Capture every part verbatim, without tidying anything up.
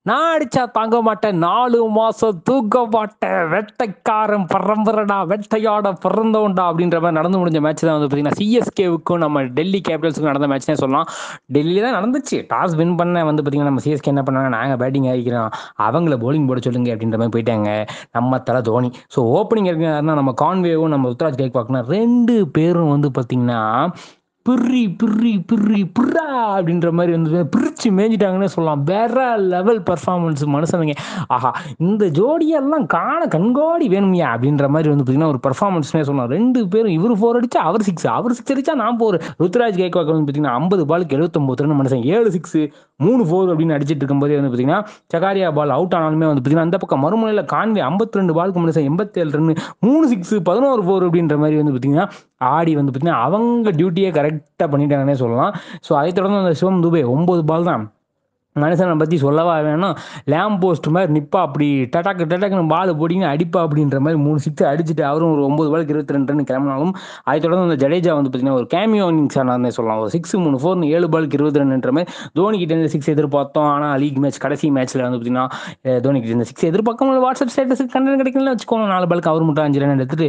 நான் அடிச்சா தாங்க மாட்டேன், நாலு மாசம் தூக்க மாட்டேன், வேட்டைக்காரன் பரம்பரடா, வேட்டையாட பிறந்தவன்டா அப்படின்ற மாதிரி நடந்து முடிஞ்ச மேட்ச் தான் வந்து பார்த்தீங்கன்னா சிஎஸ்கேவுக்கும் நம்ம டெல்லி கேபிட்டல்ஸுக்கும் நடந்த மேட்ச்னே சொல்லலாம். டெல்லியில் தான் நடந்துச்சு. டாஸ் வின் பண்ண வந்து பார்த்தீங்கன்னா நம்ம சிஎஸ்கே என்ன பண்ணாங்க, நாங்கள் பேட்டிங் ஆகிக்கிறோம், அவங்கள போலிங் போட சொல்லுங்க அப்படின்ற மாதிரி போயிட்டாங்க நம்ம தலை தோனி. ஸோ ஓப்பனிங் இருக்காருன்னா நம்ம கான்வேவும் நம்ம ருத்ராஜ் கைக்வாட்னா ரெண்டு பேரும் வந்து பார்த்தீங்கன்னா பிர்ரி பிர்ரி பிர்ரி பிர்ரா அப்படின்ற மாதிரி வந்து பிரிச்சு மேய்ஞ்சிட்டாங்கன்னே சொல்லலாம். வேற லெவல் பர்ஃபார்மன்ஸ் மனுஷனுங்க. ஆஹா, இந்த ஜோடியெல்லாம் காண கண்கோடி வேணுமையா அப்படின்ற மாதிரி வந்து பார்த்தீங்கன்னா ஒரு பர்ஃபார்மன்ஸ்னே சொல்லலாம். ரெண்டு பேரும் இவர் ஃபோர் அடிச்சா அவர் சிக்ஸ், அவர் சிக்ஸ் அடிச்சா நான் ஃபோர். ருத்ராஜ் கைக்வாட் வந்து பார்த்தீங்கன்னா ஐம்பது பாலுக்கு எழுபத்தொம்பது ரன் மனுஷன், ஏழு சிக்ஸ் மூணு ஃபோர் அப்படின்னு அடிச்சிட்டு இருக்கும்போதே வந்து பார்த்தீங்கன்னா சகாரியா பால் அவுட் ஆனாலுமே வந்து பார்த்தீங்கன்னா அந்த பக்கம் மறுமுனையில் கான்வே ஐம்பத்தி ரெண்டு பாலுக்கு மனுஷன் எண்பத்தேழு ரன், மூணு சிக்ஸ் பதினோரு ஃபோர் அப்படின்ற மாதிரி வந்து பார்த்தீங்கன்னா ஆடி வந்து பார்த்தீங்கன்னா அவங்க டியூட்டியை கரெக்டாக பண்ணிட்டாங்கன்னே சொல்லலாம். ஸோ அதை தொடர்ந்து அந்த சிவம் துபே ஒம்பது பால் தான் மனுஷனை பற்றி சொல்லவா வேணும். லேம் போஸ்ட் மாதிரி நிப்பா, அப்படி டட்டாக்கு டட்டாக்குன்னு பால் போட்டிங்கன்னா அடிப்பா அப்படின்ற மாதிரி மூணு சிக்ஸ் அடிச்சுட்டு அவரும் ஒரு ஒம்பது பாலுக்கு இருபத்தி ரெண்டு ரன் கிளம்பினாலும் அதை தொடர்ந்து அந்த ஜடேஜா வந்து பார்த்தீங்கன்னா ஒரு கேமியோ இன்னிங்ஸ் ஆனார்னே சொல்லலாம். ஒரு சிக்ஸ் மூணு ஃபோர்னு ஏழு பாலுக்கு இருபது ரன்ன்ற மாதிரி தோனி கிட்ட இருந்து சிக்ஸ் எதிர்பார்த்தோம். ஆனால் லீக் மேட்ச் கடைசி மேட்ச்சில் வந்து பார்த்தீங்கன்னா தோனி கிட்ட இருந்து சிக்ஸ் எதிர்பார்க்கும் வாட்ஸ்அப் ஸ்டேட்டஸுக்கு கண்டென்ட் கிடைக்கல வச்சுக்கோங்க. நாலு பாலுக்கு அவர் மட்டும் அஞ்சு ரன் எடுத்துட்டு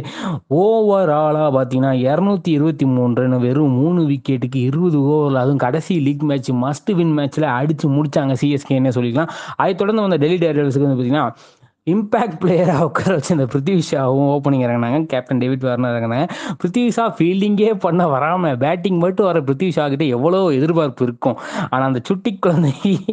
ஓவராலாக பார்த்தீங்கன்னா இரநூத்தி இருபத்தி மூணு ரன் வெறும் மூணு விக்கெட்டுக்கு இருபது ஓவரில், அதுவும் கடைசி லீக் மேட்ச் மஸ்ட் வின் மேட்ச்சில் அடிச்சு முடிச்சு சிஎஸ்கே சொல்லிக்கலாம். அதை தொடர்ந்து வந்த டெல்லி டேர்டெவில்ஸ்க்கு வந்து பார்த்தீங்கன்னா இம்பாக்ட் பிளேயராக உட்கார வச்சு இந்த பிருத்திவி ஷாவும் ஓப்பனிங் இறங்கினாங்க. கேப்டன் டேவிட் வார்னர் இறங்கினாங்க. பிருத்திவி ஷா ஃபீல்டிங்கே பண்ண வராமல் பேட்டிங் மட்டும் வர பிருத்திவி ஷா கிட்ட எவ்வளோ எதிர்பார்ப்பு இருக்கும். ஆனால் அந்த சுட்டி குழந்தை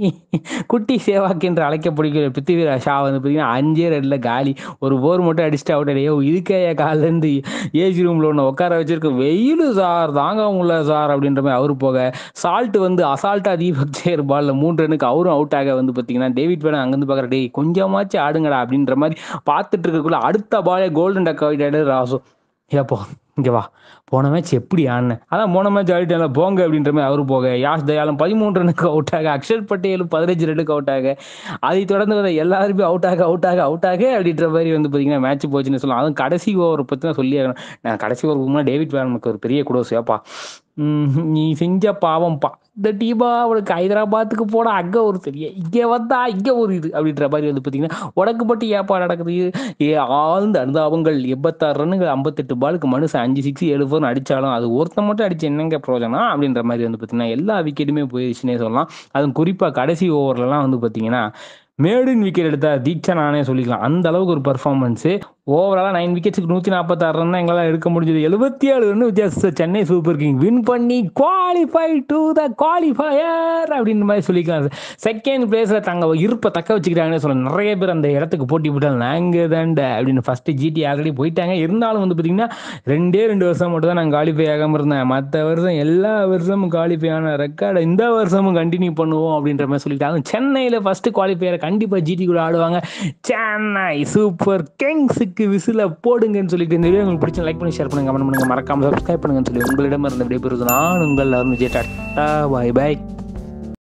குட்டி சேவாக் என்று அழைக்கப்படுகிற பிருத்திவி ஷா வந்து பார்த்தீங்கன்னா அஞ்சே ரெண்டில் காலி, ஒரு போர் மட்டும் அடிச்சுட்டு அவுட் ஆடையோ. இதுக்கே காலிலேருந்து ஏசி ரூமில் ஒன்று உட்கார வச்சிருக்க, வெயில் சார் தாங்க முடியல சார் அப்படின்ற மாதிரி அவரு போக, சால்ட் வந்து அசால்ட்டாக தீபக் சேர் பாலில் மூன்று ரனுக்கு அவரும் அவுட் ஆக வந்து பார்த்தீங்கன்னா டேவிட் வேணும் அங்கேருந்து பார்க்குற, டே கொஞ்சமாச்சு ஆடுங்கடா அப்படின்ற மாதிரி பார்த்துட்டு இருக்கக்குள்ள அடுத்த பாலே கோல்டன் டக் ஆகிட்டாரு ராசு. ஏப்போ இங்கே வா, போன மேட்ச் எப்படி ஆடினேன், அதான் போன மேட்ச் ஆடிட்டால போங்க அப்படின்ற மாதிரி அவரு போக, யாஷ் தயாலும் பதிமூன்று ரனுக்கு அவுட் ஆக, அக்ஷர் பட்டேலும் பதினஞ்சு ரனுக்கு அவுட் ஆக, அதை தொடர்ந்து எல்லாருமே அவுட் ஆக அவுட் ஆக அவுட் ஆக அப்படின்ற மாதிரி வந்து பார்த்தீங்கன்னா மேட்ச் போச்சுன்னு சொல்லலாம். அதுவும் கடைசி ஓவரை பற்றி தான் சொல்லி ஆகணும். நான் கடைசி ஓவருக்கு முன்னாடி டேவிட் வார்னருக்கு ஒரு பெரிய குடோஸ், ஏப்பா நீ செஞ்ச பாவம்ப்பா, இந்த டீமா அவனுக்கு ஹைதராபாத்துக்கு போட அங்கே ஒரு தெரிய, இங்கே வந்தா இங்கே ஒரு இது அப்படின்ற மாதிரி வந்து பார்த்தீங்கன்னா உடக்கு பட்டு ஏப்பா நடக்குது. ஏ ஆழ்ந்த அனுதாபங்கள். எண்பத்தாறு ரன்னுகள் ஐம்பத்தெட்டு பாலுக்கு மனுஷன் அஞ்சு சிக்ஸ் ஏழு ஃபோர் அடித்தாலும் அது ஒருத்த மட்டும் அடிச்சு என்னங்க பிரயோஜனம் அப்படின்ற மாதிரி வந்து பார்த்தீங்கன்னா எல்லா விக்கெட்டுமே போயிடுச்சுன்னே சொல்லலாம். அதுவும் குறிப்பாக கடைசி ஓவர்லலாம் வந்து பார்த்தீங்கன்னா மேடின் விக்கெட் எடுத்தா தீட்சா நானே சொல்லிக்கலாம். அந்த அளவுக்கு ஒரு பர்ஃபார்மன்ஸு. ஓவராலாக நைன் விக்கெட்ஸுக்கு நூற்றி நாற்பத்தாறு ரன் தான் எங்களால் எடுக்க முடிஞ்சது. எழுபத்தி ஏழு ரன் வித்தியாசத்தை சென்னை சூப்பர் கிங் வின் பண்ணி குவாலிஃபை டு த குவாலிஃபயர் அப்படின்ற மாதிரி சொல்லிக்கலாம். செகண்ட் பிளேஸில் தங்க இருப்பை தக்க வச்சுக்கிறாங்கன்னு சொல்ல, நிறைய பேர் அந்த இடத்துக்கு போட்டி போட்டால் நாங்கள் தாண்ட அப்படின்னு ஃபஸ்ட்டு ஜிடி ஆல்ரெடி போயிட்டாங்க. இருந்தாலும் வந்து பார்த்திங்கன்னா ரெண்டே ரெண்டு வருஷம் மட்டும் தான் நாங்கள் குவாலிஃபை ஆகாமல் இருந்தேன். மற்ற வருஷம் எல்லா வருஷமும் குவாலிஃபை ஆன ரெக்கார்டை இந்த வருஷமும் கண்டினியூ பண்ணுவோம் அப்படின்ற மாதிரி சொல்லிட்டாங்க. சென்னையில் ஃபஸ்ட்டு குவாலிஃபையரை கண்டிப்பாக ஜிடி கூட ஆடுவாங்க. சென்னை சூப்பர் கிங்ஸுக்கு விசில போடுங்கன்னு சொல்லிட்டு இந்த வீடியோ உங்களுக்கு பிடிச்ச லைக் பண்ணி ஷேர் பண்ணுங்க, கமெண்ட் பண்ணுங்க, மறக்காம சப்ஸ்கிரைப் பண்ணுங்கன்னு சொல்லி உங்களிடம் இருந்து விடைபெறுவது நான் உங்கள் அருண் விஜய். டாட்டா, பாய் பாய்.